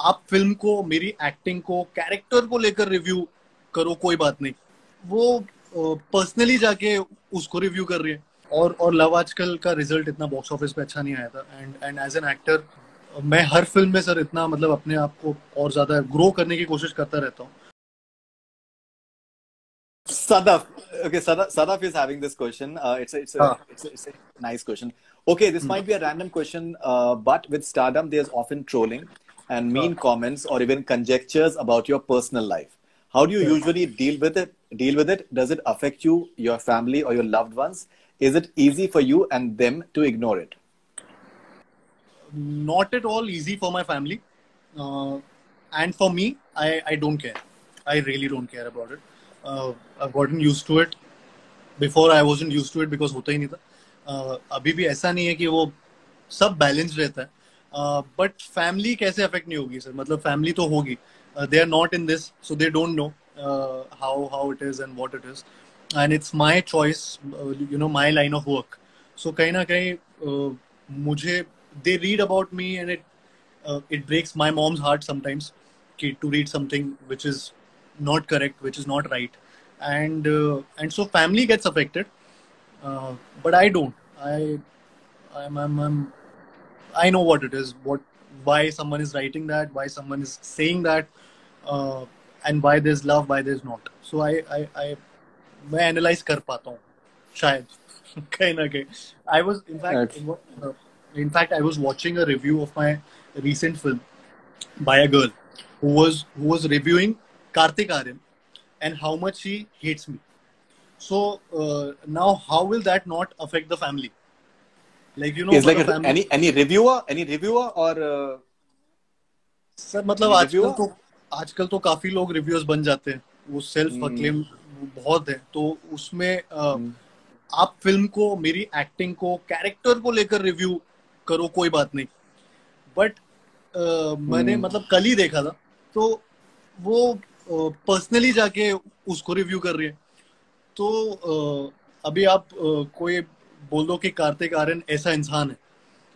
आप फिल्म को, मेरी एक्टिंग को, कैरेक्टर को लेकर रिव्यू करो, कोई बात नहीं। वो पर्सनली जाके उसको रिव्यू कर रही है। और लव आजकल का रिजल्ट इतना बॉक्स ऑफिस पे अच्छा नहीं आया था। एंड एज एन एक्टर मैं हर फिल्म में सर इतना मतलब अपने आप को और ज्यादा ग्रो करने की कोशिश करता रहता हूँ। Sadaf. Okay, Sadaf is having this question. हाँ। It's a nice question. Okay, this might be a random question, but with stardom, there's often trolling and mean हाँ। comments or even conjectures about your personal life. How do you usually deal with it? Does it affect you, your family, or your loved ones? Is it easy for you and them to ignore it? Not at all easy for my family, and for me, I don't care. I really don't care about it. I've gotten used to it. Before I wasn't used to it because होता ही नहीं था। अभी भी ऐसा नहीं है कि वो सब बैलेंस रहता है। बट फैमिली कैसे अफेक्ट नहीं होगी सर? मतलब फैमिली तो होगी। They are not in this, so they don't know how it is and what it is, and it's my choice, you know, my line of work. So कहीं ना कहीं मुझे, they read about me, and it breaks my mom's heart sometimes to read something which is not correct, which is not right, and so family gets affected, but I don't. I'm I know what it is, why someone is writing that, why someone is saying that, uh, and why there's love, why there's not. So I मैं analyze कर पाता हूँ शायद कहीं ना कहीं। I was Okay. in fact I was watching a review of my recent film by a girl who was reviewing Kartik Aryan and how much he hates me. So now how will that not affect the family? Like, you know, Is like मतलब family, any reviewer or sir मतलब any reviewer? आजकल तो काफी लोग reviewers बन जाते हैं, वो सेल्फ Hmm. अक्लेम बहुत है, तो उसमें Hmm. आप फिल्म को, मेरी एक्टिंग को, कैरेक्टर को लेकर रिव्यू करो, कोई बात नहीं। बट मैंने Hmm. मतलब कल ही देखा था, तो वो पर्सनली जाके उसको रिव्यू कर रही है। तो अभी आप कोई बोल दो कि कार्तिक आर्यन ऐसा इंसान है,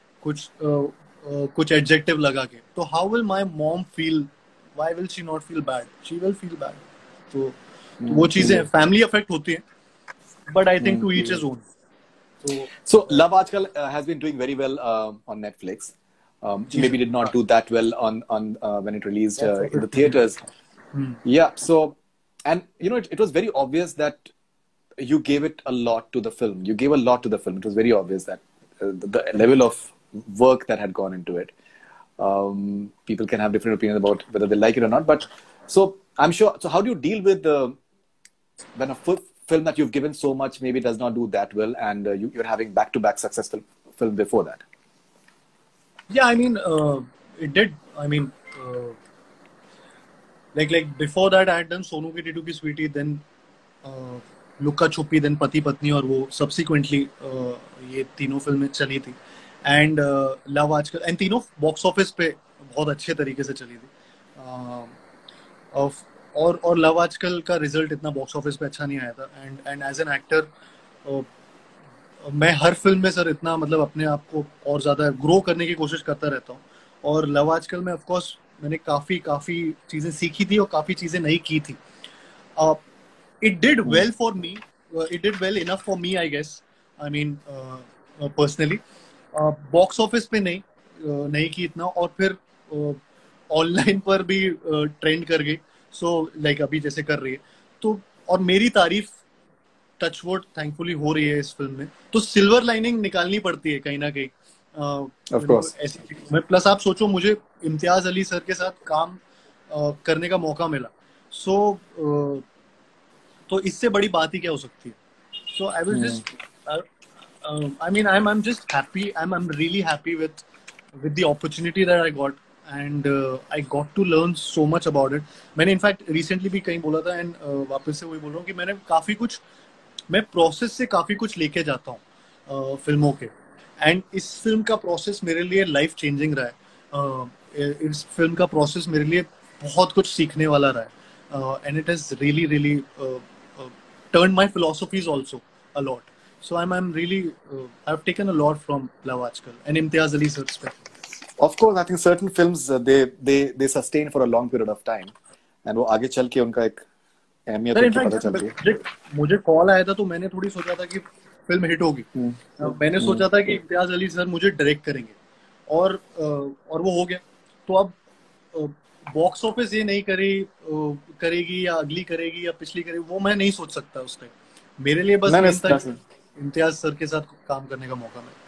कुछ एडजेक्टिव लगा के, तो how will my mom feel? Why will she not feel bad? She will feel bad. तो वो Hmm. चीजें फैमिली अफेक्ट होती है, but I think Hmm. To each is own. तो So Love Aajkal has been doing very well on Netflix. जी Maybe सर। did not हाँ, do that well on when it released box in office the पे नहीं। theaters. Hmm. Yeah. So, and you know, it was very obvious that you gave it a lot to the film. You gave a lot to the film. It was very obvious that the level of work that had gone into it. People can have different opinions about whether they like it or not. But so I'm sure. So how do you deal with when a film that you've given so much maybe does not do that well, and you're having back-to-back successful film before that? Yeah, I mean, it did. I mean, like before that, I had done Sonu की टीटू की Sweety, then लुक्का छुपी, then पति पत्नी, और वो subsequently ये तीनों फिल्में चली थी, and लव आजकल, एंड तीनों बॉक्स ऑफिस पे बहुत अच्छे तरीके से चली थी। और लव आजकल का रिजल्ट इतना बॉक्स ऑफिस पे अच्छा नहीं आया था। एंड एज एन एक्टर मैं हर फिल्म में सर इतना मतलब अपने आप को और ज्यादा ग्रो करने की कोशिश करता रहता हूँ। और लव आजकल में ऑफ कोर्स मैंने काफी काफी चीजें सीखी थी और काफी चीजें नहीं की थी। It did Hmm. Well for me, it did well enough for me, I guess. I mean personally box office पे नहीं की इतना, और फिर ऑनलाइन पर भी ट्रेंड कर गई। सो लाइक अभी जैसे कर रही है, तो और मेरी तारीफ टचवुड थैंकफुली हो रही है इस फिल्म में, तो सिल्वर लाइनिंग निकालनी पड़ती है कहीं ना कहीं। Of you know, course. ऐसी चीज़ में प्लस आप सोचो, मुझे इम्तियाज अली सर के साथ काम करने का मौका मिला। सो तो इससे बड़ी बात ही क्या हो सकती है? So I was Hmm. Just, I mean, I'm just happy. I'm really happy with the opportunity that I got, and I got to learn so much about it. मैंने इनफैक्ट रिसेंटली भी कहीं बोला था, एंड वापस से वही बोल रहा हूँ कि मैंने काफी कुछ, मैं प्रोसेस से काफी कुछ लेके जाता हूँ फिल्मों के। एंड इस फिल्म का प्रोसेस मेरे लिए लाइफ चेंजिंग रहा है। इस फिल्म का प्रोसेस मेरे लिए बहुत कुछ सीखने वाला रहा है, and it has really really turned my philosophies also a lot. So I'm really I've taken a lot from Love Aajkal and Imtiaz Ali sir especially. Of course, I think certain films they sustain for a long period of time, and वो आगे चल के उनका एक अहमियत sir उनकी पता in fact चलती है। मुझे कॉल आया था तो मैंने थोड़ी सोचा था कि फिल्म हिट होगी। मैंने सोचा था कि इम्तियाज अली सर मुझे डायरेक्ट करेंगे, और वो हो गया। तो अब बॉक्स ऑफिस ये नहीं करेगी या अगली करेगी या पिछली करेगी, वो मैं नहीं सोच सकता उस टाइम। मेरे लिए बस नहीं मेन था नहीं कि इम्तियाज सर के साथ काम करने का मौका मिला।